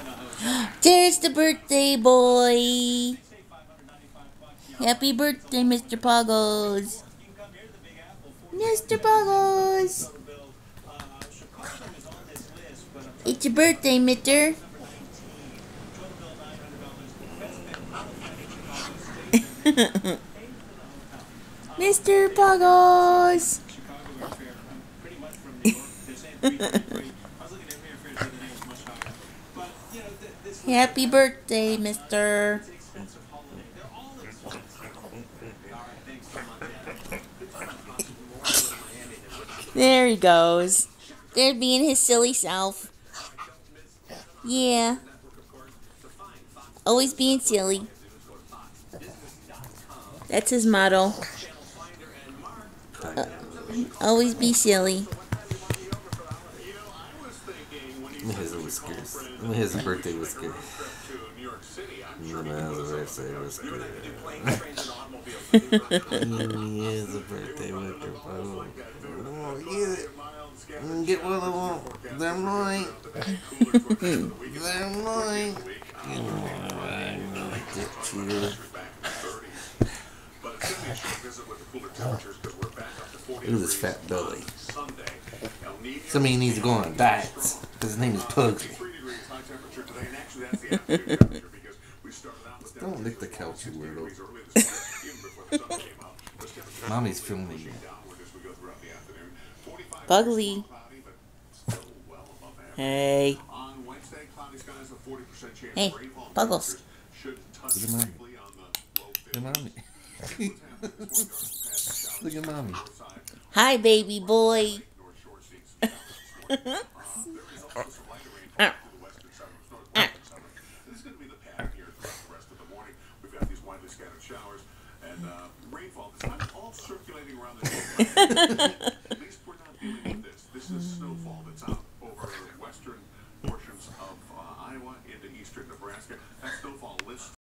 There's the birthday boy. Happy birthday, Mr. Puggles. Mr. Puggles. It's your birthday, Mister. Mr. Puggles. Happy birthday, Mister. There he goes. There being his silly self. Yeah. Always being silly. That's his motto. Always be silly. His whiskers. His birthday whiskers. His birthday whiskers. His birthday whiskers. Oh, get it. Get what I want. They're mine. They're mine. Get you. Look at this fat belly. Somebody needs to go on diets because his name is Pugsly. Don't lick the couch, you weirdo. Mommy's filming you. Pugsly. Hey. Hey, Puggles. Look at mommy. Look at mommy. Look at mommy. Hi, baby boy. Rainfall. It's all circulating around the